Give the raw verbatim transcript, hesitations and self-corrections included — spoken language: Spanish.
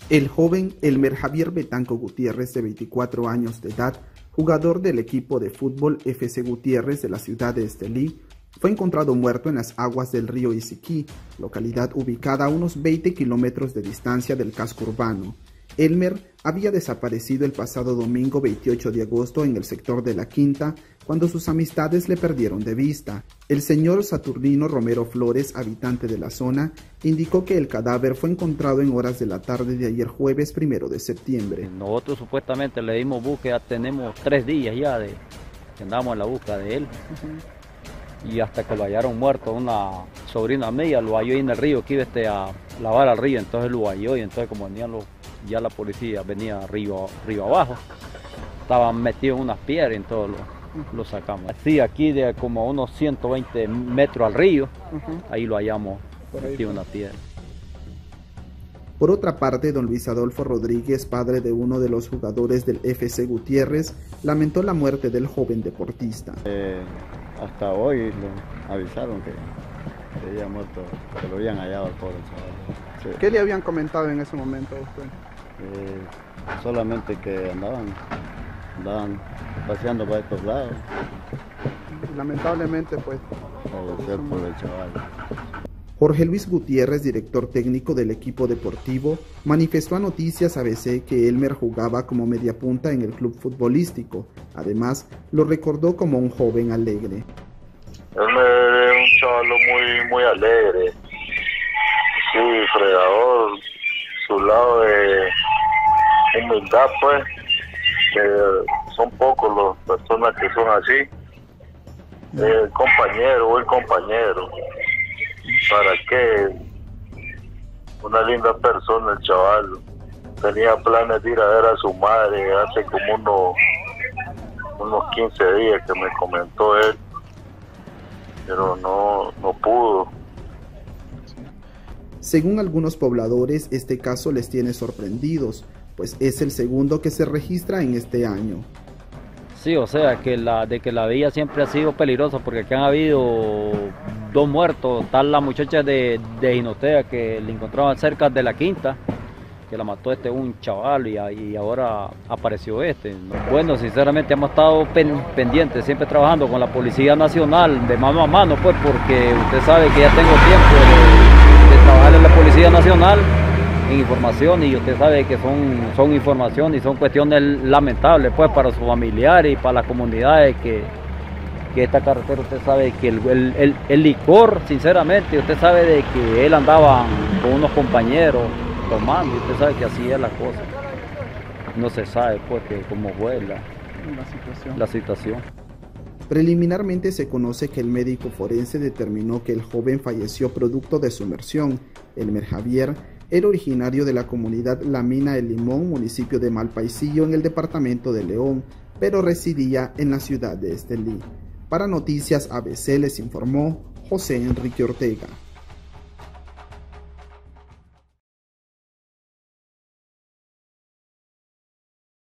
El joven Elmer Javier Betanco Gutiérrez, de veinticuatro años de edad, jugador del equipo de fútbol F C Gutiérrez de la ciudad de Estelí, fue encontrado muerto en las aguas del río Isiquí, localidad ubicada a unos veinte kilómetros de distancia del casco urbano. Elmer había desaparecido el pasado domingo veintiocho de agosto en el sector de La Quinta, cuando sus amistades le perdieron de vista. El señor Saturnino Romero Flores, habitante de la zona, indicó que el cadáver fue encontrado en horas de la tarde de ayer jueves primero de septiembre. Nosotros supuestamente le dimos búsqueda, tenemos tres días ya de que andamos en la búsqueda de él. Uh-huh. Y hasta que lo hallaron muerto, una sobrina mía lo halló ahí en el río, que iba este a lavar al río, entonces lo halló y entonces como venían los, ya la policía venía río, río abajo, estaban metidos en unas piedras y en todo lo, lo sacamos. Sí, aquí de como unos ciento veinte metros al río, uh-huh. Ahí lo hallamos metido en una piedra. Por otra parte, don Luis Adolfo Rodríguez, padre de uno de los jugadores del F C Gutiérrez, lamentó la muerte del joven deportista. Eh, hasta hoy le avisaron que, que había muerto, que lo habían hallado al pobre chaval. Sí. ¿Qué le habían comentado en ese momento a usted? Eh, solamente que andaban, andaban paseando para estos lados. Lamentablemente, pues. Falleció por el chaval. Jorge Luis Gutiérrez, director técnico del equipo deportivo, manifestó a Noticias A B C que Elmer jugaba como mediapunta en el club futbolístico. Además, lo recordó como un joven alegre. Elmer es un chaval muy, muy alegre, sí, fregador, su lado de humildad, pues, que son pocos las personas que son así. Eh, compañero, buen compañero. ¿Para qué? Una linda persona el chaval. Tenía planes de ir a ver a su madre hace como unos, unos quince días que me comentó él, pero no, no pudo. Según algunos pobladores, este caso les tiene sorprendidos, pues es el segundo que se registra en este año. Sí, o sea, que la, de que la vía siempre ha sido peligrosa, porque aquí han habido dos muertos. Está la muchacha de, de Ginotea que le encontraban cerca de La Quinta, que la mató este un chaval y, y ahora apareció este. Bueno, sinceramente hemos estado pen, pendientes, siempre trabajando con la Policía Nacional de mano a mano, pues porque usted sabe que ya tengo tiempo de, de trabajar en la Policía Nacional en información, y usted sabe que son, son información y son cuestiones lamentables pues para sus familiares y para las comunidades, que, que esta carretera, usted sabe que el, el, el, el licor, sinceramente, usted sabe de que él andaba con unos compañeros tomando, y usted sabe que así es la cosa. No se sabe pues que cómo fue la, la situación. la situación. Preliminarmente se conoce que el médico forense determinó que el joven falleció producto de sumersión. Elmer Javier era originario de la comunidad La Mina El Limón, municipio de Malpaisillo, en el departamento de León, pero residía en la ciudad de Estelí. Para Noticias A B C les informó José Enrique Ortega.